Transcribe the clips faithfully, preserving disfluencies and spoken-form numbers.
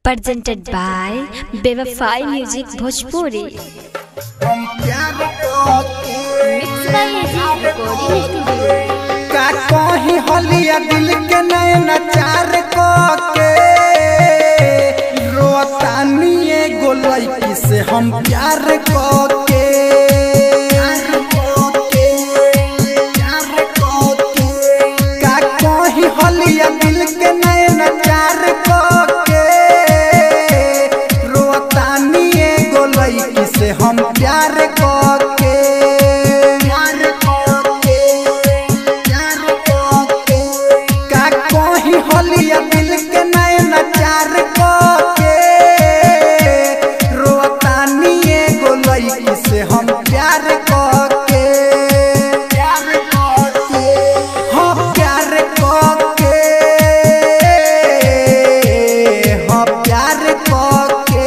presented by Bevafai Music Bhojpuri. Mixed by A J Recording Studio. का कहीं हलिया दिल के नैना चार को के रोतानी एगो लड़की से हम प्यार को के का कहीं हलिया दिल के नैना चार को के रोतानी एगो लड़की से हम प्यार को के हलिया दिल के नैना चार को के रोतानी एगो लड़की से हम प्यार को के प्यार को के हाँ प्यार को के हाँ प्यार को के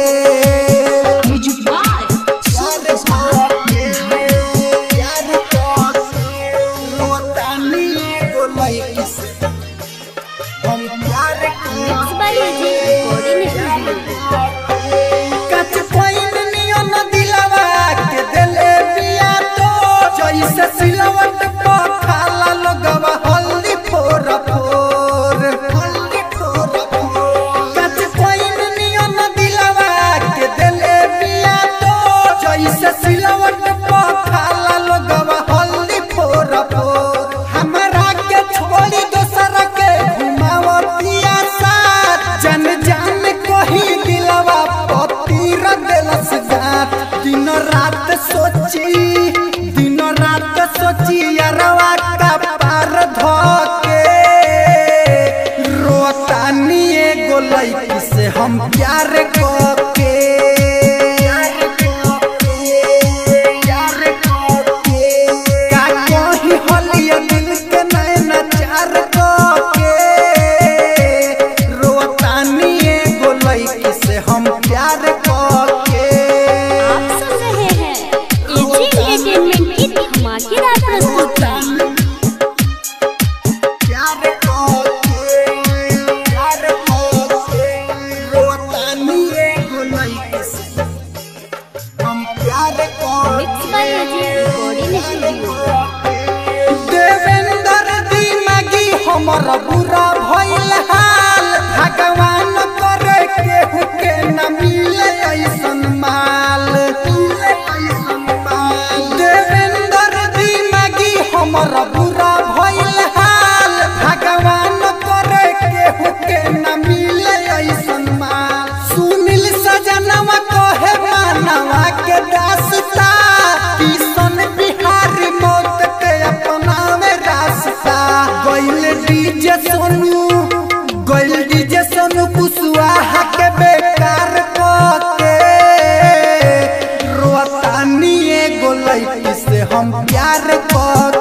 प्यार को रोतानी एगो लड़की से हम प्यार Mixed by A J Recording Studio. कच कोइन नियन दिलवा के दिले पिया तो जैसे सिलवट पे खाला लोगवा हल्दी फोर फोर हल्दी फोर फोर कच कोइन नियन दिलवा के दिले पिया तो जैसे सिलवट पे खाला लोगवा हल्दी फोर फोर हमरा के छोड़ी दोसर के घुमावतिया साथ जन जान कोही दिलवा पति रदलस गात दिन रात सोची दिन रात सोची यारवा का पार धोके रोतानी एगो लड़की से हम प्यार को के प्यार को के प्यार को के का कहीं हलिया दिल के नैना चार को के रोतानी एगो लड़की से हम प्यार को के आप सुन रहे हैं A J Entertainment की धमाकेदार प्रस्तुति। प्यार को के प्यार को के रोतानी एगो लड़की से हम प्यार को Mixed by A J Recording Studio. Devendra दिमागी हमर बुरा भइल हाल भगवान करे केहू के न मिले ऐसन माल देवेंद्र दिमागी हमर बुरा भइल हाल भगवान करे केहू के न मिले ऐसन माल सुनील सजनवा कहे मानवा के दास्ता किशन बिहारी मौत के अपना में रास्ता गइल डीजे सोनू गइल डीजे सोनू कुशवाहा के बेकार को के रोतानी एगो लड़की से हम प्यार को